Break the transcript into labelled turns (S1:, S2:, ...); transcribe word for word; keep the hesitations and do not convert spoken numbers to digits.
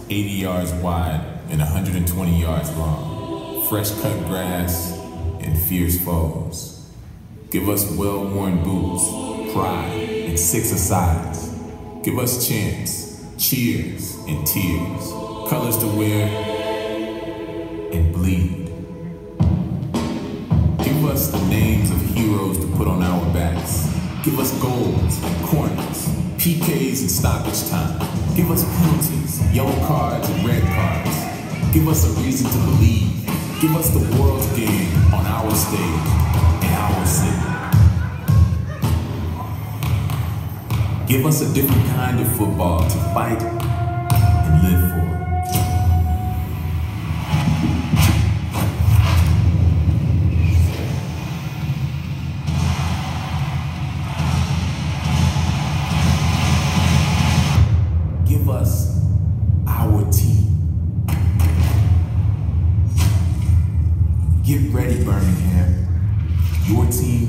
S1: eighty yards wide and one hundred twenty yards long. Fresh cut grass and fierce foes. Give us well-worn boots, pride, and six asides. Give us chants, cheers, and tears. Colors to wear and bleed. Give us the names of heroes to put on our backs. Give us goals and corners, P Ks and stoppage time. Give us penalties, yellow cards and red cards. Give us a reason to believe. Give us the world's game on our stage, in our city. Give us a different kind of football to fight and live for. Give us our team. Get ready, Birmingham. Your team